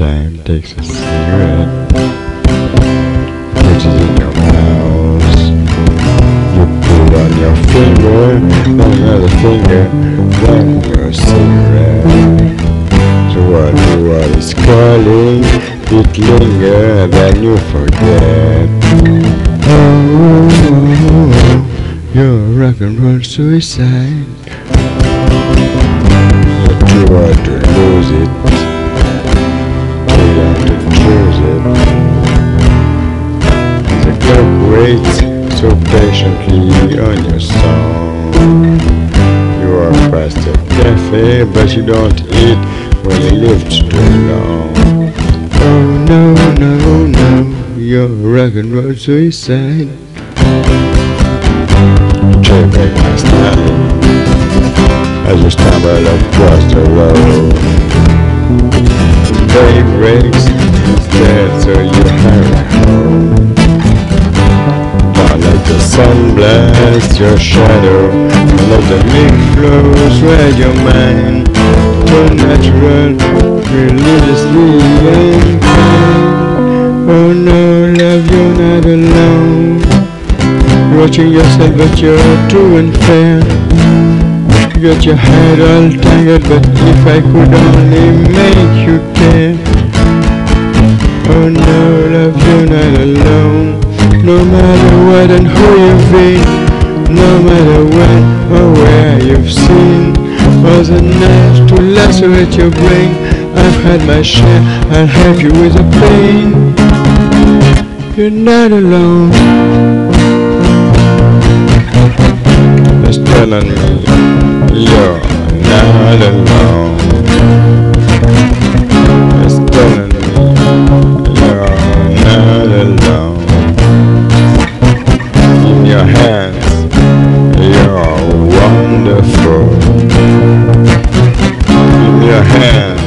time takes a cigarette, puts it in your mouth. You put it on your finger, then another finger, then your cigarette. So what is calling, it linger, then you forget. Oh, you're rock and roll suicide. You're too hard to lose it, too young to choose it. The clock waits so patiently on your song. You are past the cafe, but you don't eat when you lived too long. Oh no, no, no, you're rock and roll suicide. Jailbreak my style as you stumble across the road. Day breaks instead, so you hurry home. Don't let the sun blast your shadow, let the leaf flow sway your mind. So natural, religiously unkind. Oh no, love, you're not alone. Watching yourself, but you're too unfair. You got your head all tangled, but if I could only make you care. Oh no, love, you're not alone. No matter what and who you've been, no matter when or where you've seen, was a knife to lacerate your brain. I've had my share, I'll help you with the pain. You're not alone. Just telling me you're not alone. Just telling me you're not alone. In your hands, you're wonderful. In your hands,